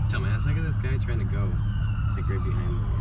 Dumbass, look at this guy trying to go. Like right behind me.